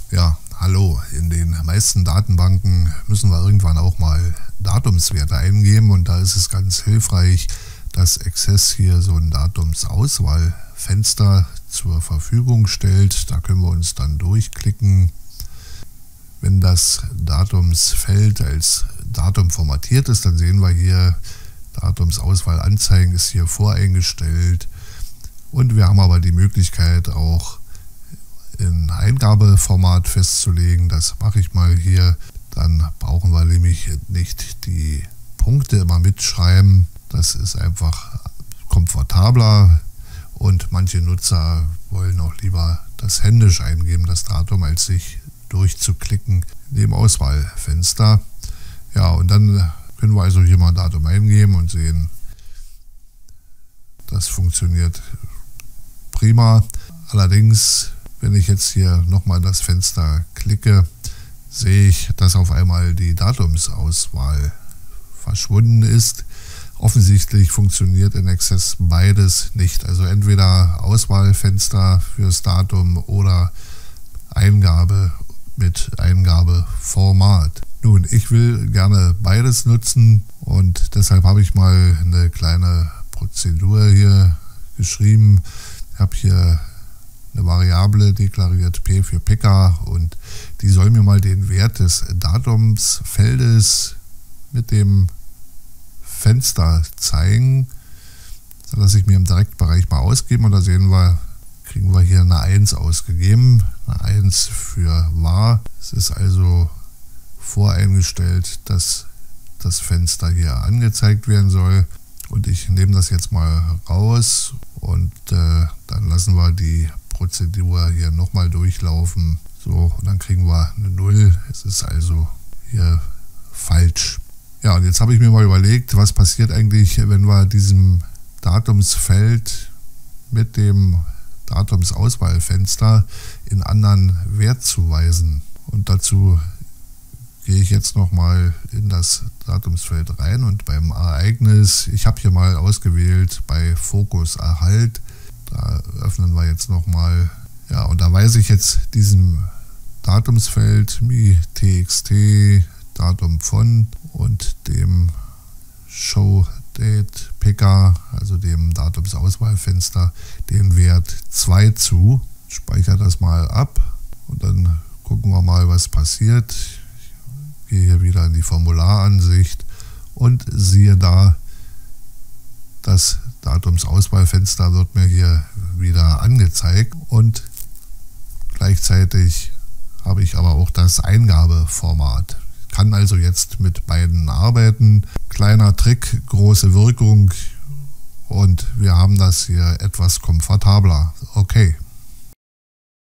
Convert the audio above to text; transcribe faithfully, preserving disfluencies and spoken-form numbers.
Ja, hallo. In den meisten Datenbanken müssen wir irgendwann auch mal Datumswerte eingeben und da ist es ganz hilfreich, dass Access hier so ein Datumsauswahlfenster zur Verfügung stellt. Da können wir uns dann durchklicken. Wenn das Datumsfeld als Datum formatiert ist, dann sehen wir hier, Datumsauswahl anzeigen ist hier voreingestellt und wir haben aber die Möglichkeit auch in Eingabeformat festzulegen. Das mache ich mal hier. Dann brauchen wir nämlich nicht die Punkte immer mitschreiben. Das ist einfach komfortabler und manche Nutzer wollen auch lieber das händisch eingeben, das Datum, als sich durchzuklicken in dem Auswahlfenster. Ja, und dann können wir also hier mal ein Datum eingeben und sehen, das funktioniert prima. Allerdings, wenn ich jetzt hier nochmal das Fenster klicke, sehe ich, dass auf einmal die Datumsauswahl verschwunden ist. Offensichtlich funktioniert in Access beides nicht. Also entweder Auswahlfenster fürs Datum oder Eingabe mit Eingabeformat. Nun, ich will gerne beides nutzen und deshalb habe ich mal eine kleine Prozedur hier geschrieben. Ich habe hier eine Variable deklariert, P für Picker, und die soll mir mal den Wert des Datumsfeldes mit dem Fenster zeigen. Das lasse ich mir im Direktbereich mal ausgeben und da sehen wir, kriegen wir hier eine eins ausgegeben. Eine eins für wahr. Es ist also voreingestellt, dass das Fenster hier angezeigt werden soll. Und ich nehme das jetzt mal raus und äh, dann lassen wir die Prozedur hier nochmal durchlaufen. So, und dann kriegen wir eine null. Es ist also hier falsch. Ja, und jetzt habe ich mir mal überlegt, was passiert eigentlich, wenn wir diesem Datumsfeld mit dem Datumsauswahlfenster in anderen Wert zuweisen. Und dazu gehe ich jetzt nochmal in das Datumsfeld rein und beim Ereignis, ich habe hier mal ausgewählt bei Fokus Erhalt, da öffnen wir jetzt nochmal, ja, und da weise ich jetzt diesem Datumsfeld mi txt Datum von und dem Show Date Picker, also dem Datumsauswahlfenster, den Wert zwei zu. Ich speichere das mal ab und dann gucken wir mal, was passiert. Ich gehe hier wieder in die Formularansicht und siehe da, das Datumsauswahlfenster wird mir hier wieder angezeigt und gleichzeitig habe ich aber auch das Eingabeformat. Ich kann also jetzt mit beiden arbeiten. Kleiner Trick, große Wirkung und wir haben das hier etwas komfortabler. Okay.